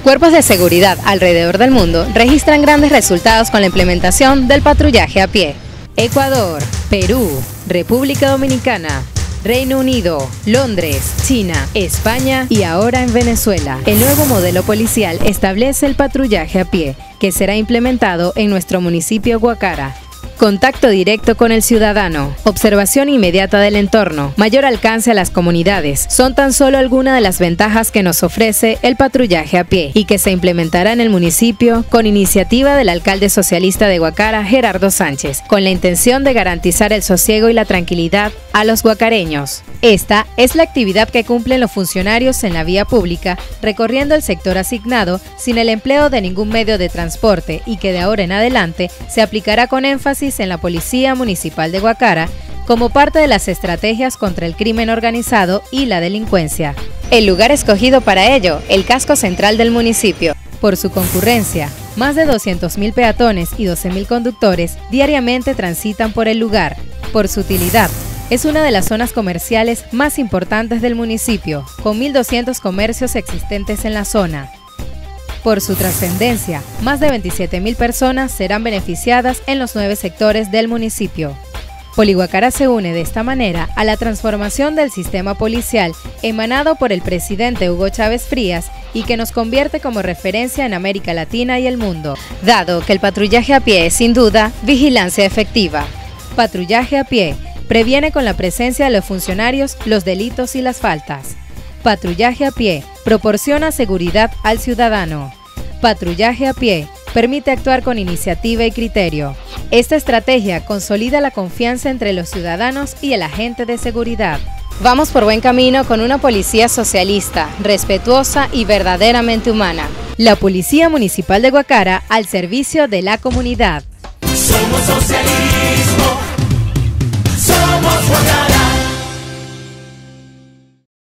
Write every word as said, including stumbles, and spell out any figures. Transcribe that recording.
Cuerpos de seguridad alrededor del mundo registran grandes resultados con la implementación del patrullaje a pie. Ecuador, Perú, República Dominicana, Reino Unido, Londres, China, España y ahora en Venezuela. El nuevo modelo policial establece el patrullaje a pie, que será implementado en nuestro municipio Guacara. Contacto directo con el ciudadano, observación inmediata del entorno, mayor alcance a las comunidades, son tan solo algunas de las ventajas que nos ofrece el patrullaje a pie y que se implementará en el municipio con iniciativa del alcalde socialista de Guacara, Gerardo Sánchez, con la intención de garantizar el sosiego y la tranquilidad a los guacareños. Esta es la actividad que cumplen los funcionarios en la vía pública, recorriendo el sector asignado sin el empleo de ningún medio de transporte y que de ahora en adelante se aplicará con énfasis en la Policía Municipal de Guacara como parte de las estrategias contra el crimen organizado y la delincuencia. El lugar escogido para ello, el casco central del municipio. Por su concurrencia, más de doscientos mil peatones y doce mil conductores diariamente transitan por el lugar. Por su utilidad, es una de las zonas comerciales más importantes del municipio, con mil doscientos comercios existentes en la zona. Por su trascendencia, más de veintisiete mil personas serán beneficiadas en los nueve sectores del municipio. Poliguacara se une de esta manera a la transformación del sistema policial emanado por el presidente Hugo Chávez Frías y que nos convierte como referencia en América Latina y el mundo, dado que el patrullaje a pie es sin duda vigilancia efectiva. Patrullaje a pie previene con la presencia de los funcionarios los delitos y las faltas. Patrullaje a pie proporciona seguridad al ciudadano. Patrullaje a pie permite actuar con iniciativa y criterio. Esta estrategia consolida la confianza entre los ciudadanos y el agente de seguridad. Vamos por buen camino con una policía socialista, respetuosa y verdaderamente humana. La Policía Municipal de Guacara al servicio de la comunidad. Somos socialistas.